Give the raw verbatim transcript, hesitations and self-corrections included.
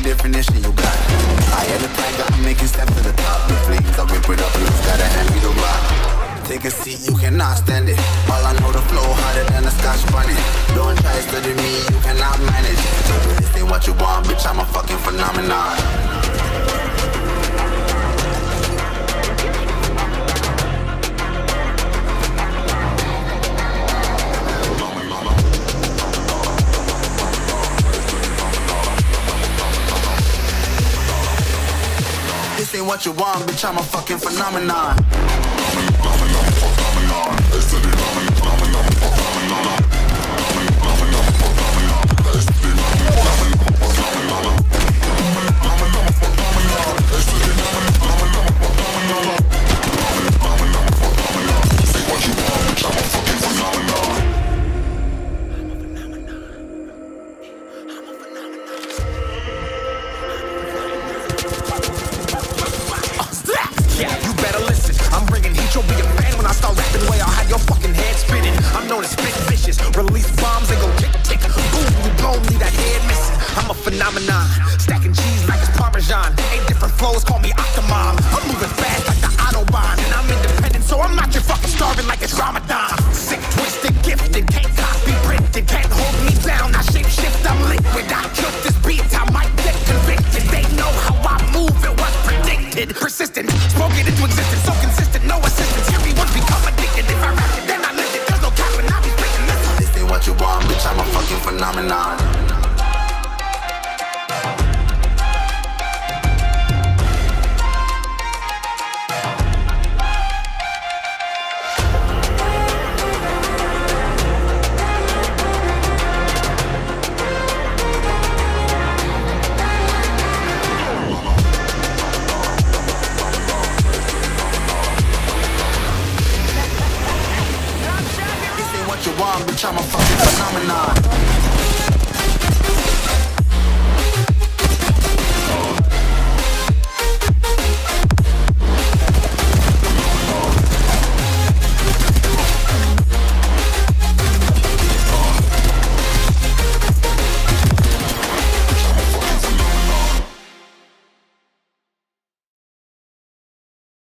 definition you got. I had a tiger, I'm making steps to the top. The flames, I rip it up, you just gotta hand me the rock. Take a seat, you cannot stand it. All I know, the flow harder than a scotch bunny. Don't try study me, you cannot manage. This ain't what you want, bitch, I'm a fucking phenomenon. This ain't what you want, bitch, I'm a fucking phenomenon. Release bombs and go tick tick. Boom, you blow me, that head missing. I'm a phenomenon, stacking cheese like it's Parmesan. Eight different flows, call me Octomom. I'm moving fast like the Autobahn, and I'm independent, so I'm not your fucking starving like it's Ramadan. Sick, twisted, gifted, can't copy, printed, can't hold me down. I shape shift, I'm liquid. I killed this beat, I might get convicted. They know how I move, it was predicted. Persistent, spoke it into existence, so consistent, no assistance. Everyone become addicted. If I rap it, then I live it. There's no cap and I'll be speaking this. This ain't what you want, bitch, I'm a fucking phenomenon. This ain't what you want, bitch, I'm a fucking phenomenon.